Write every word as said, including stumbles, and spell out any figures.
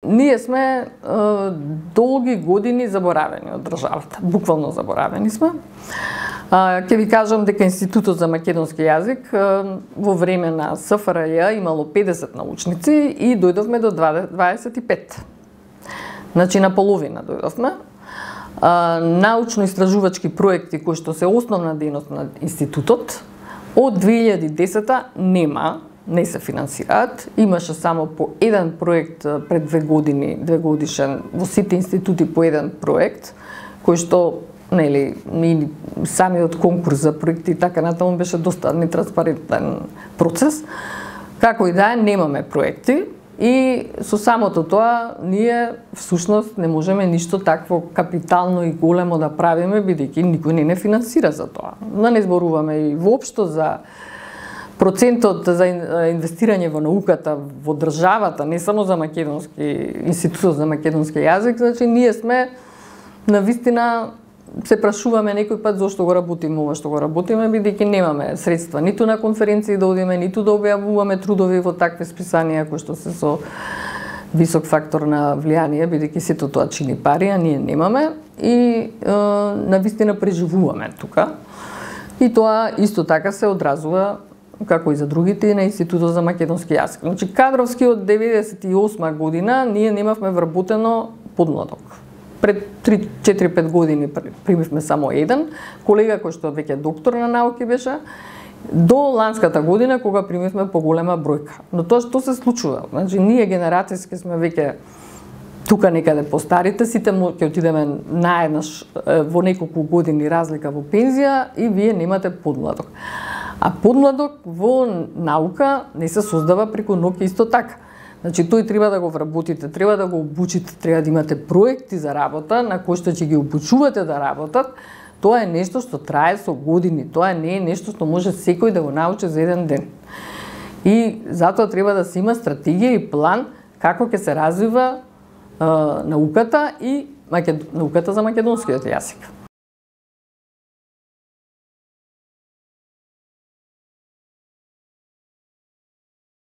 ние сме е, долги години заборавени од државата, буквално заборавени сме. Ќе ви кажам дека Институтот за македонски јазик во време на С Ф Р Ј имало педесет научници и дојдовме до дваесет и пет. Значи на половина дојдовме. Научно-истражувачки проекти кои што се основна дејност на институтот од две илјади и десета нема, не се финансираат. Имаше само по еден проект пред две години, две годишен во сите институти по еден проект кој што нели и самиот конкурс за проекти и така натаму беше доста нетранспарентен процес. Како и да е, немаме проекти и со самото тоа ние всушност не можеме ништо такво капитално и големо да правиме бидејќи никој не не финансира за тоа. Да не зборуваме и воопшто за процентот за инвестирање во науката во државата, не само за македонски Институтот за македонски јазик, значи ние сме навистина се прашуваме некој пат зошто го работиме ова што го работиме, бидејќи немаме средства ниту на конференции да одиме, ниту да објавуваме трудови во такви списанија кои што се со висок фактор на влијание, бидејќи сето тоа чини пари, а ние немаме и е, навистина преживуваме тука. И тоа исто така се одразува како и за другите на Институтот за македонски јазик. Значи кадровски од деветдесет и осма година ние немавме вработено подмладок. Пред три четири пет години примивме само еден колега кој што веќе доктор на науки беше, до ланската година кога примивме поголема бројка. Но тоа што се случува? Значи ние генерацијски сме веќе тука некаде постарите, сите ќе отидеме наеднаш во неколку години разлика во пензија и вие немате подмладок. А подмладок во наука не се создава преку ноќ исто така. Значи тој треба да го вработите, треба да го обучите, треба да имате проекти за работа на кои што ќе ги обучувате да работат. Тоа е нешто што трае со години, тоа не е нешто што може секој да го научи за еден ден. И затоа треба да се има стратегија и план како ќе се развива е, науката и макед... науката за македонскиот јазик.